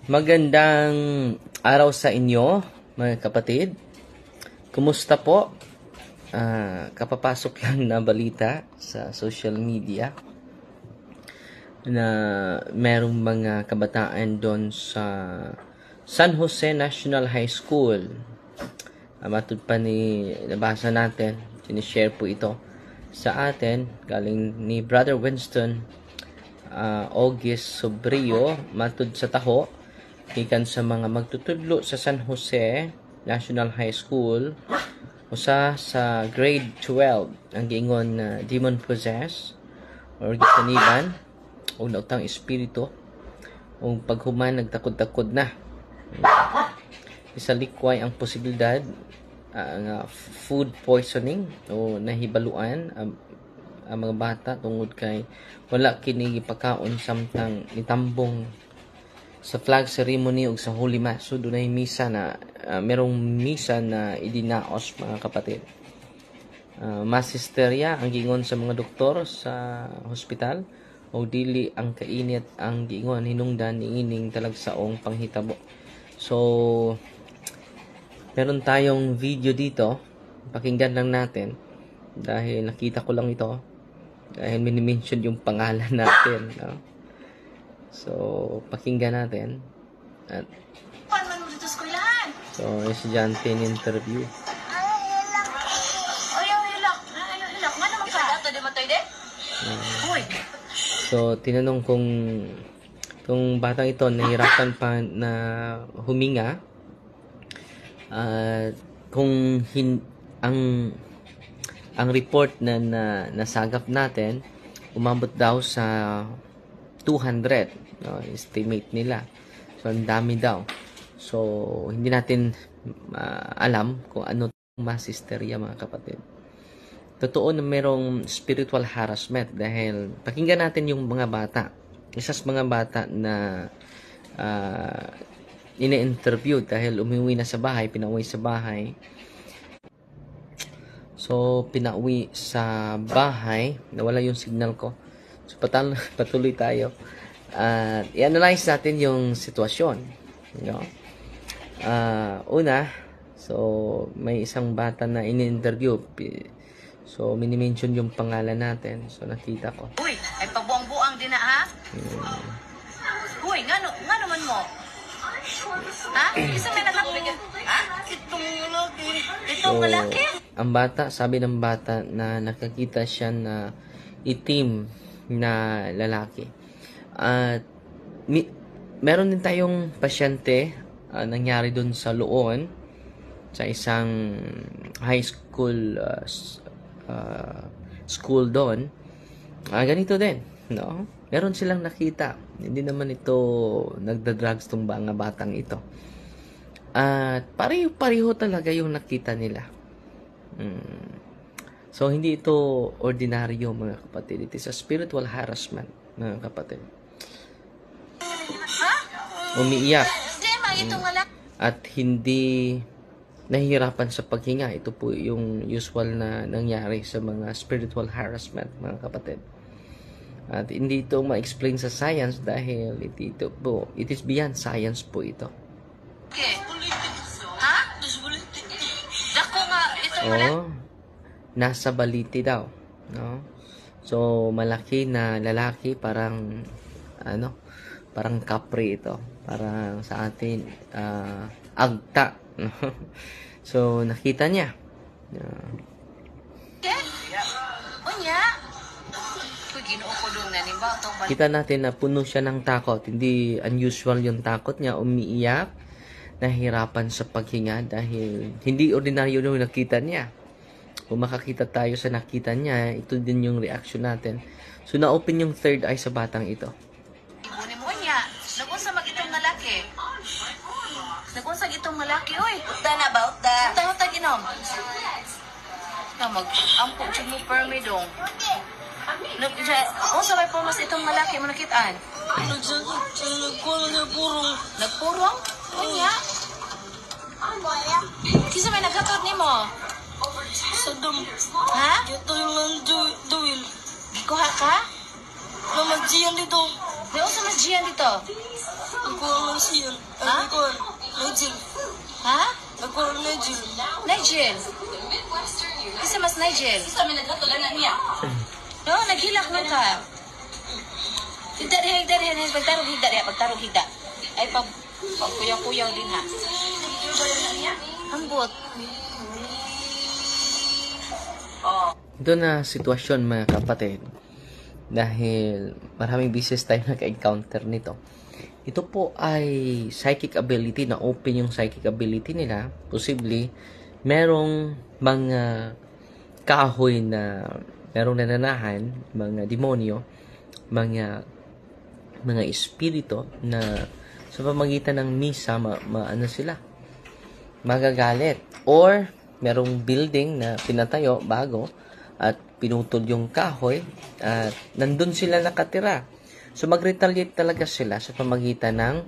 Magandang araw sa inyo, mga kapatid. Kumusta po? Kapapasok lang na balita sa social media na merong mga kabataan doon sa San Jose National High School. Matud pa nabasa natin, sinishare po ito sa atin, galing ni Brother Winston August Sobrio, matud sa taho, ikan sa mga magtutudlo sa San Jose National High School, usa sa grade 12 ang giingon na demon possessed or gitaniban o nautang espiritu o paghuman nagtakod-takod na. Isa likway ang posibilidad nga food poisoning o nahibaluan ang mga bata tungod kay wala kini gipakaon samtang nitambong sa flag ceremony ug sa Holy Mass. So dunay misa na merong misa na idinaos, mga kapatid. Mass hysteria ang giingon sa mga doktor sa hospital o dili ang kainit ang giingon hinungdan niining talagsaong panghitabo. So meron tayong video dito, pakinggan lang natin dahil nakita ko lang ito dahil mini-mention yung pangalan natin, no? So, pakinggan natin. At so, estudyante in interview. So, tinanong kung batang ito nahirapan pa na huminga, kung ang report na nasagap natin umabot daw sa 200, no, estimate nila. So ang dami daw. So hindi natin alam kung ano mass hysteria, mga kapatid. Totoo na merong spiritual harassment dahil pakinggan natin yung mga bata. Isa sa mga bata na ina-interview dahil umuwi na sa bahay, pinauwi sa bahay. So pinauwi sa bahay, nawala yung signal ko. So patuloy tayo. I-analyze natin yung sitwasyon. No? Una, so may isang bata na in-interview. So mini-mention yung pangalan natin. So nakita ko. Uy, ay pabuang-buang din na, ha? Uy, nga naman mo? Ha? Isa may nakapigil. Ha? Itong lalaki. Itong lalaki? Ang bata, sabi ng bata na nakakita siya na itim na lalaki. At meron din tayong pasyente nangyari dun sa Loon, sa isang high school school doon. Ganito din, no? Meron silang nakita. Hindi naman ito nagda-drugs tong mga batang ito. At pareho talaga yung nakita nila. So, hindi ito ordinaryo, mga kapatid. It is a spiritual harassment, mga kapatid. Umiiyak. At hindi nahihirapan sa paghinga. Ito po yung usual na nangyari sa mga spiritual harassment, mga kapatid. At hindi ito ma-explain sa science dahil it is beyond science po ito. Okay. Ha? Dako nga, ito malaki. Nasa baliti daw, no? So malaki na lalaki, parang parang kapre ito, parang sa atin agta, no? So nakita niya. Kita natin na puno siya ng takot. Hindi unusual yung takot niya. Umiiyak, nahirapan sa paghinga dahil hindi ordinaryo yung nakita niya. Kung makakita tayo sa nakita niya, ito din yung reaction natin. So, na-open yung third eye sa batang ito. Ibunin mo niya. Nagunsag itong lalaki. Nagunsag itong lalaki, oy. Then about that. Tawag inom. Mag-ampo, chig mo permi dong. Unsa may pumas itong lalaki mo nakitaan? Nagpurong niya purong. Nagpurong? Unya? Kisa may naghatod ni mo? Sadam. Ha? Ito yung duwil. Gikuha ka? Mamagjiyan dito. May usa mas Gian dito. Nagkuhan lang siya. Ha? Nagkuhan. Nigel. Ha? Nagkuhan Nigel. Nigel. Isa mas Nigel. No, naghilak lang ka. Higda rin. Pagtarog higda. Ay, pagkuyaw-kuyaw din ha. Ambot. Ito na sitwasyon mga kapatid. Dahil maraming beses tayo naka-encounter nito. Ito po ay psychic ability, na open yung psychic ability nila. Posibly, merong mga kahoy na merong nananahan, mga demonyo, mga espiritu na sa pamagitan ng misa, ano sila, magagalit. Or, merong building na pinatayo bago at pinutol yung kahoy at nandun sila nakatira. So, mag-retaliate talaga sila sa pamagitan ng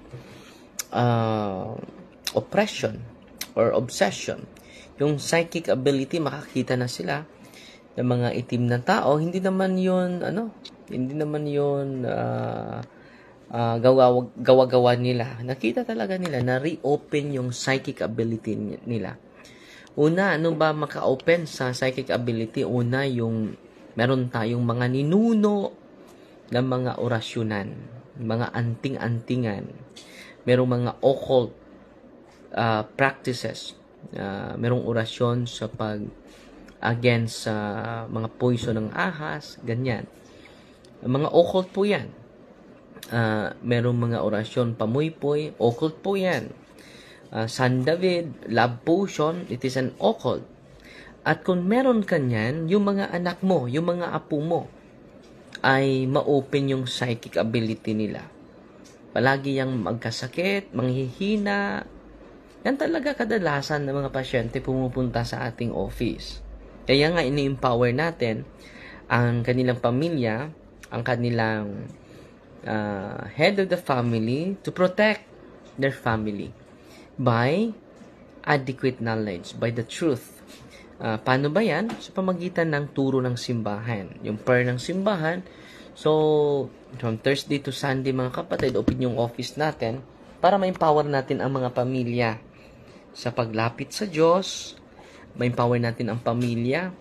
oppression or obsession. Yung psychic ability, makakita na sila ng mga itim na tao. Hindi naman yun gawa-gawa nila. Nakita talaga nila na reopen yung psychic ability nila. Una, ano ba maka-open sa psychic ability? Una, yung meron tayong mga ninuno ng mga orasyonan, mga anting-antingan. Merong mga occult practices. Merong orasyon sa against sa mga poison ng ahas, ganyan. Mga occult po yan. Merong mga orasyon pamuypoy, occult po yan. San David, love potion, it is an occult. At kung meron kanyan, yung mga anak mo, yung mga apo mo, ay ma-open yung psychic ability nila. Palagi yung magkasakit, manghihina. Yan talaga kadalasan ng mga pasyente pumupunta sa ating office. Kaya nga ini-empower natin ang kanilang pamilya, ang kanilang head of the family to protect their family by adequate knowledge, by the truth. Paano ba yan? Sa pamagitan ng turo ng simbahan. Yung prayer ng simbahan. So, from Thursday to Sunday, mga kapatid, open yung office natin para ma-empower natin ang mga pamilya sa paglapit sa Diyos. Ma-empower natin ang pamilya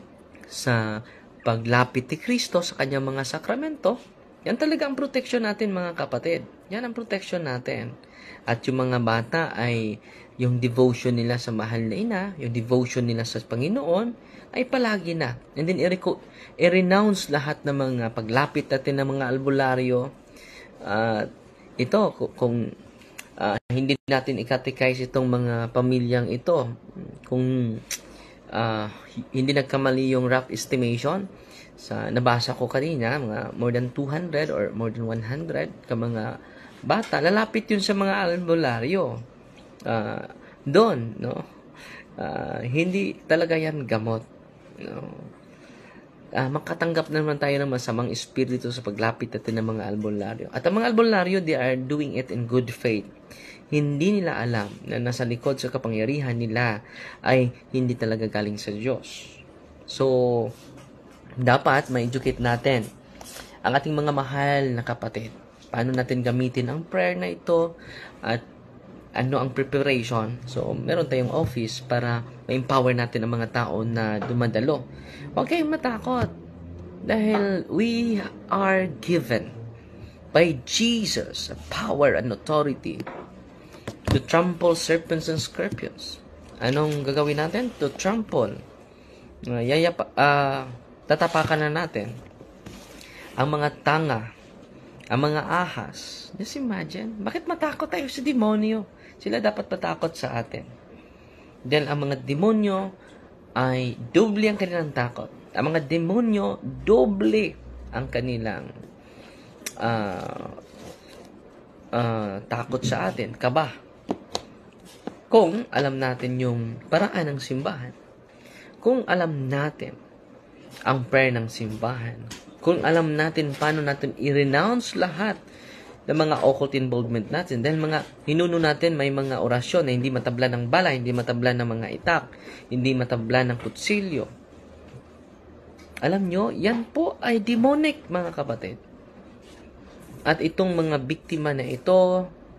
sa paglapit ni Kristo sa kanyang mga sakramento. Yan talaga ang protection natin, mga kapatid. Yan ang protection natin. At yung mga bata ay yung devotion nila sa mahal na ina, yung devotion nila sa Panginoon, ay palagi na. And then, i-renounce lahat ng mga paglapit natin ng mga albularyo. Ito, kung hindi natin i-catechize itong mga pamilyang ito, kung hindi nagkamali yung rough estimation, sa nabasa ko kanina, mga more than 200 or more than 100 ka mga bata, lalapit yun sa mga albularyo. Doon, no? Hindi talaga yan gamot. No? Makatanggap naman tayo ng masamang espiritu sa paglapit natin ng mga albularyo. At ang mga albularyo, they are doing it in good faith. Hindi nila alam na nasa likod sa kapangyarihan nila ay hindi talaga galing sa Diyos. So, dapat ma-educate natin ang ating mga mahal na kapatid. Paano natin gamitin ang prayer na ito at ano ang preparation. So, meron tayong office para ma-empower natin ang mga tao na dumadalo. Huwag kayong matakot dahil we are given by Jesus a power and authority to trample serpents and scorpions. Anong gagawin natin? To trample. Tatapakan na natin ang mga tanga, ang mga ahas. Just imagine, bakit matakot tayo sa demonyo? Sila dapat matakot sa atin. Dahil ang mga demonyo ay doble ang kanilang takot. Ang mga demonyo, doble ang kanilang takot sa atin, kaba. Kung alam natin yung paraan ng simbahan, kung alam natin ang prayer ng simbahan, kung alam natin paano natin i-renounce lahat ng mga occult involvement natin, dahil mga hinuno natin may mga orasyon na hindi matabla ng bala, hindi matabla ng mga itak, hindi matabla ng kutsilyo. Alam nyo, yan po ay demonic, mga kapatid. At itong mga biktima na ito,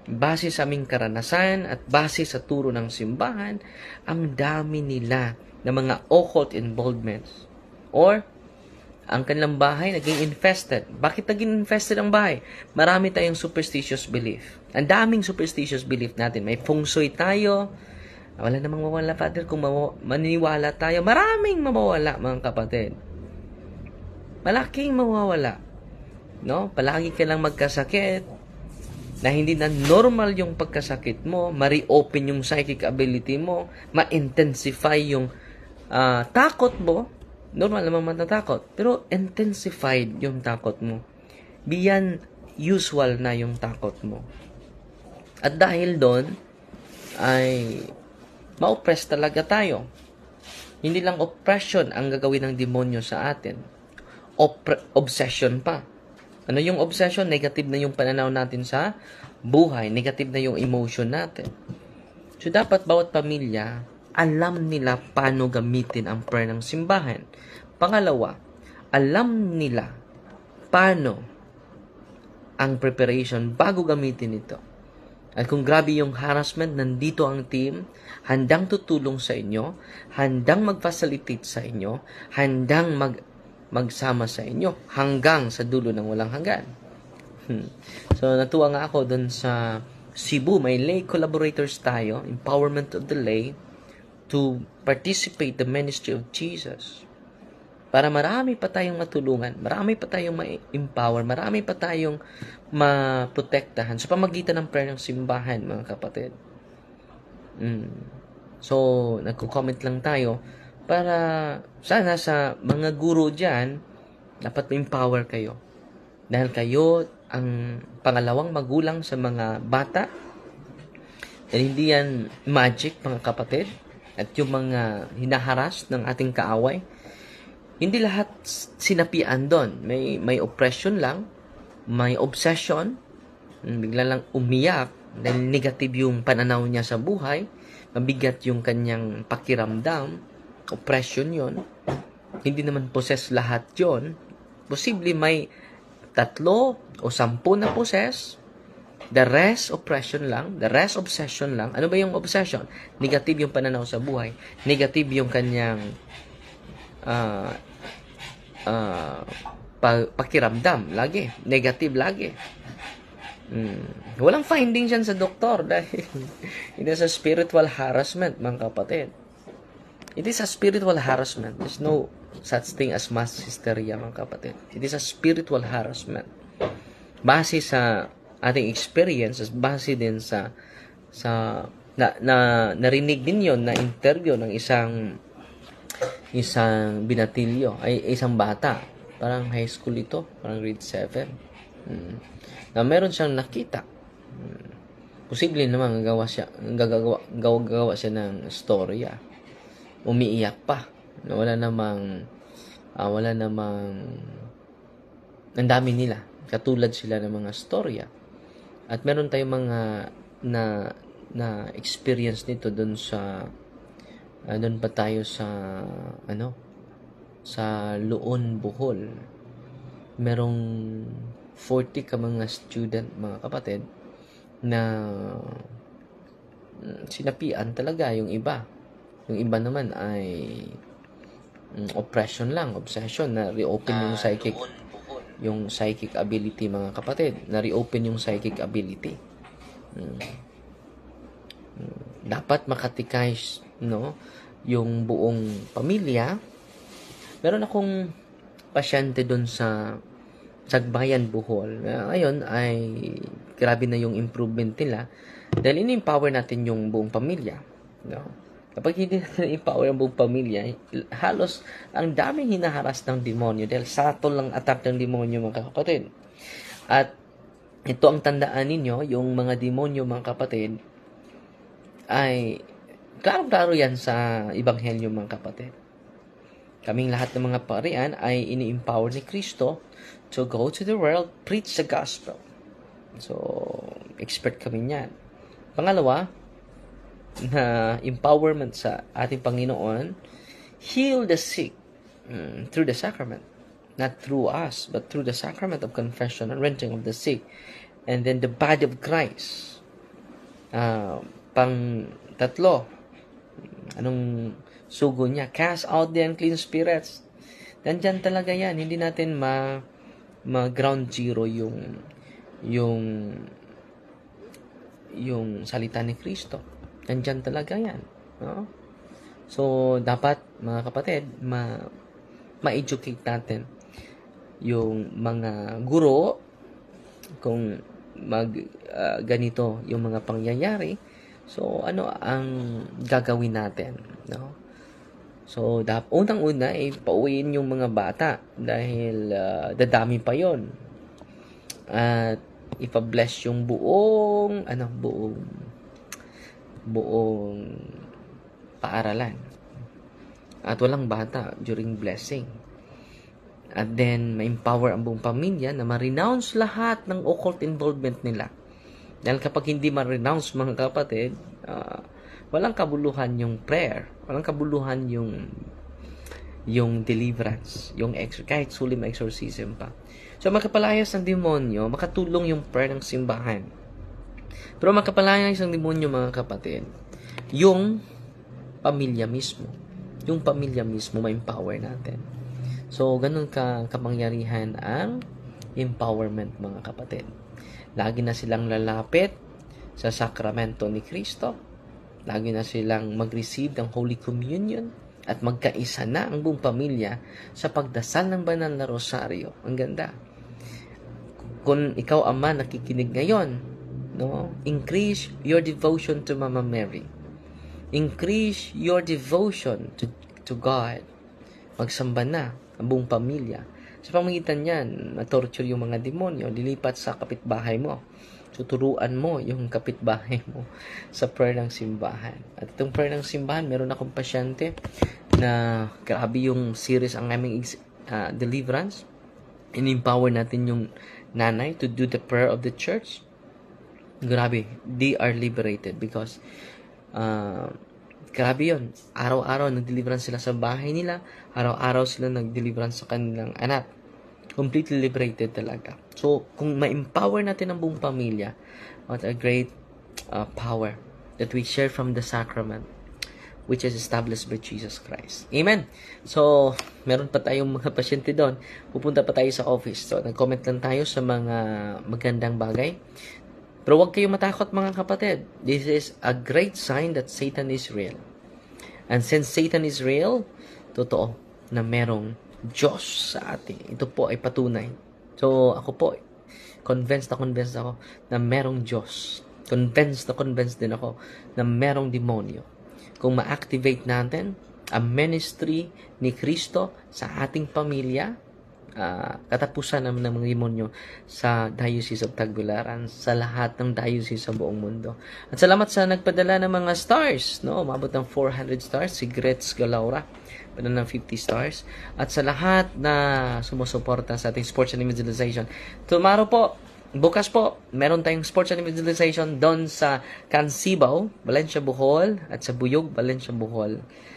base sa aming karanasan at base sa turo ng simbahan, ang dami nila na mga occult involvements. Or, ang kanilang bahay naging infested. Bakit naging infested ang bahay? Marami tayong superstitious belief. Ang daming superstitious belief natin. May feng shui tayo. Wala namang mawala, Father, kung maniniwala tayo. Maraming mawawala, mga kapatid. Malaking mawawala. No? Palagi ka lang magkasakit na hindi na normal yung pagkasakit mo, ma-reopen yung psychic ability mo, ma-intensify yung takot mo. Normal naman matatakot, pero intensified yung takot mo. Beyond usual na yung takot mo. At dahil doon, ay ma-oppress talaga tayo. Hindi lang oppression ang gagawin ng demonyo sa atin. Obsession pa. Ano yung obsession? Negative na yung pananaw natin sa buhay. Negative na yung emotion natin. So, dapat bawat pamilya, alam nila paano gamitin ang prayer ng simbahan. Pangalawa, alam nila paano ang preparation bago gamitin ito. At kung grabe yung harassment, nandito ang team, handang tutulong sa inyo, handang mag-facilitate sa inyo, handang magsama sa inyo, hanggang sa dulo ng walang hanggan. So, natuwa nga ako dun sa Cebu, may lay collaborators tayo, empowerment of the lay, to participate the ministry of Jesus. Para marami pa tayong matulungan, marami pa tayong ma-empower, marami pa tayong maprotektahan sa pamagitan ng prayer ng simbahan, mga kapatid. So, nagko-comment lang tayo para sana sa mga guro dyan, dapat ma-empower kayo. Dahil kayo ang pangalawang magulang sa mga bata. Dahil hindi yan magic, mga kapatid. At yung mga hinaharas ng ating kaaway, hindi lahat sinapian doon. May oppression lang, may obsession, bigla lang umiyak dahil negative yung pananaw niya sa buhay, mabigat yung kanyang pakiramdam, oppression yon. Hindi naman possess lahat yon. Posible may 3 o 10 na possess, the rest oppression lang, the rest obsession lang. Ano ba yung obsession? Negative yung pananaw sa buhay, negative yung kanyang pakiramdam, lagi negative lagi. Walang finding dyan sa doktor dahil it is a spiritual harassment, mga kapatid. It is a spiritual harassment. There's no such thing as mass hysteria, mga kapatid. It is a spiritual harassment. Base sa ating experiences, base din sa narinig din yon na interview ng isang binatilyo, ay isang bata, parang high school ito, parang grade 7, na meron siyang nakita. Posible naman gagawa siya ng storya, umiiyak pa, na wala namang ang dami nila, katulad sila ng mga storya. At meron tayong mga na experience nito doon pa tayo sa sa Luon, Bohol. Merong 40 ka mga student, mga kapatid, na sinapian talaga yung iba. Yung iba naman ay oppression lang, obsession, na reopen yung psychic ability, mga kapatid. Na reopen yung psychic ability. Dapat makatikais, no, yung buong pamilya. Meron akong pasyente doon sa Sagbayan, Bohol. Ngayon ay grabe na yung improvement nila dahil in-empower natin yung buong pamilya, no? Kapag hindi natin empower ang buong pamilya, halos ang daming hinaharas ng demonyo dahil satol lang attack ng demonyo, mga kapatid. At ito ang tandaan ninyo, yung mga demonyo, mga kapatid, ay klaro-klaro yan sa Ebanghelyo, mga kapatid. Kaming lahat ng mga parian ay ini-empower ni Kristo to go to the world, preach the gospel. So, expert kami niyan. Pangalawa, na empowerment sa ating Panginoon, heal the sick through the sacrament. Not through us, but through the sacrament of confession and renting of the sick. And then the body of Christ Pang tatlo, anong sugo niya? Cast out the unclean spirits. Nandyan talaga yan. Hindi natin ma-ground zero yung salita ni Kristo. Nandyan talaga yan. No? So, dapat, mga kapatid, ma-educate natin yung mga guro kung ganito yung mga pangyayari. So, ano ang gagawin natin? No? So, unang-una ay pauwiin yung mga bata dahil dadami pa yon. At ipa-bless yung buong paaralan. At walang bata during blessing. At then, ma-empower ang buong pamilya na ma-renounce lahat ng occult involvement nila. Dahil kapag hindi ma-renounce, mga kapatid, walang kabuluhan yung prayer. Walang kabuluhan yung deliverance. Kahit sulim exorcism pa. So, makapalayas ng demonyo, makatulong yung prayer ng simbahan. Pero makapalayas ng demonyo, mga kapatid, yung pamilya mismo. Yung pamilya mismo, ma-empower natin. So, ganun kamangyarihan ang empowerment, mga kapatid. Lagi na silang lalapit sa sakramento ni Kristo. Lagi na silang mag-receive ng Holy Communion at magkaisa na ang buong pamilya sa pagdasal ng banal na rosaryo. Ang ganda. Kung ikaw, ama, nakikinig ngayon, no? Increase your devotion to Mama Mary. Increase your devotion to God. Magsamba na ang buong pamilya. Sa pamagitan niyan, na-torture yung mga demonyo, lilipat sa kapitbahay mo. Tuturuan mo yung kapitbahay mo sa prayer ng simbahan. At itong prayer ng simbahan, meron akong pasyente na grabe yung series ang aming deliverance. In-empower natin yung nanay to do the prayer of the church. Grabe, they are liberated because grabe yun. Araw-araw nag-deliverance sila sa bahay nila. Araw-araw sila nag-deliverance sa kanilang anak. Completely liberated talaga. So, kung ma-empower natin ang buong pamilya, what a great power that we share from the sacrament which is established by Jesus Christ. Amen. So, meron pa tayong mga pasyente doon. Pupunta pa tayo sa office. So, nag-comment lang tayo sa mga magandang bagay. Pero huwag kayong matakot, mga kapatid. This is a great sign that Satan is real. And since Satan is real, totoo na merong Diyos sa atin. Ito po ay patunay. So, ako po, convinced ako na merong Diyos. Convinced din ako na merong demonyo. Kung ma-activate natin ang ministry ni Kristo sa ating pamilya, katapusan naman ng mga demonyo sa Diocese of Tagbilaran, sa lahat ng diocese sa buong mundo. At salamat sa nagpadala ng mga stars, no? Umabot ng 400 stars si Gretz Galaura, padala ng 50 stars. At sa lahat na sumusuporta sa ating sports and evangelization. Bukas po, meron tayong sports and evangelization doon sa Cansibao, Valencia, Bohol, at sa Buyog, Valencia, Bohol.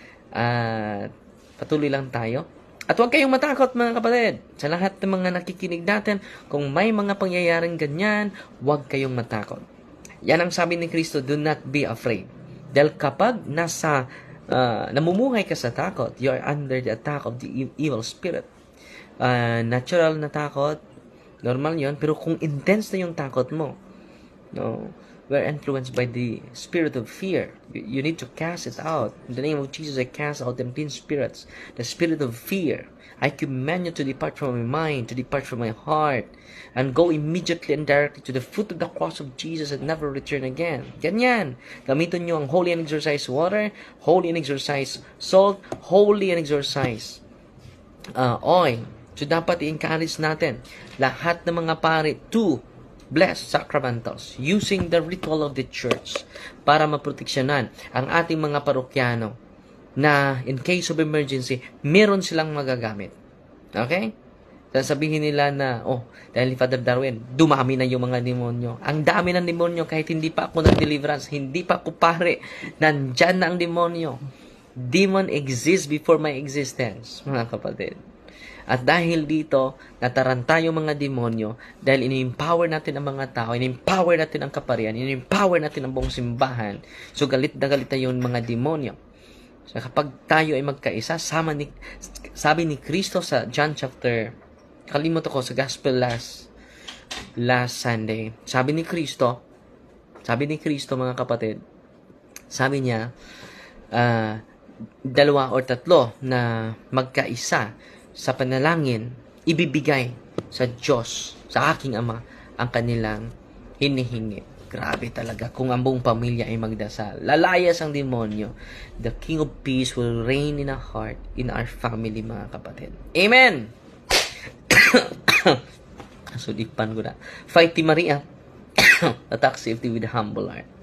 At patuloy lang tayo. At huwag kayong matakot, mga kapatid. Sa lahat ng mga nakikinig natin, kung may mga pangyayaring ganyan, huwag kayong matakot. Yan ang sabi ni Kristo, do not be afraid. Dahil kapag namumuhay ka sa takot, you are under the attack of the evil spirit. Natural na takot, normal yon. Pero kung intense na yung takot mo, no, we're influenced by the spirit of fear. You need to cast it out. In the name of Jesus, I cast out the unclean spirits. The spirit of fear. I command you to depart from my mind, to depart from my heart, and go immediately and directly to the foot of the cross of Jesus and never return again. Ganyan. Gamitin nyo ang holy and exorcised water, holy and exorcised salt, holy and exorcised oil. So, dapat i-encourage natin lahat ng mga pari to bless sacramentals using the ritual of the church para maproteksyonan ang ating mga parokyano na in case of emergency, meron silang magagamit. Okay? Sasabihin nila na, dahil ni Father Darwin, dumami na yung mga demonyo. Ang dami ng demonyo kahit hindi pa ako nag-deliverance, hindi pa ako pare, nandyan na ang demonyo. Demon exists before my existence, mga kapatid. At dahil dito, nataranta yung mga demonyo dahil ini-empower natin ang mga tao, ini-empower natin ang kaparian, ini-empower natin ang buong simbahan. So galit na yung mga demonyo. So kapag tayo ay magkaisa, sabi ni Kristo sa John chapter, kalimutan ko sa gospel last Sunday, sabi ni Kristo mga kapatid, sabi niya, 2 o 3 na magkaisa sa panalangin, ibibigay sa Diyos, sa aking Ama, ang kanilang hinihingi. Grabe talaga. Kung ang buong pamilya ay magdasal, lalayas ang demonyo. The King of Peace will reign in our heart, in our family, mga kapatid. Amen! Sulipan ko na. Fight Maria. Attack safety with a humble heart.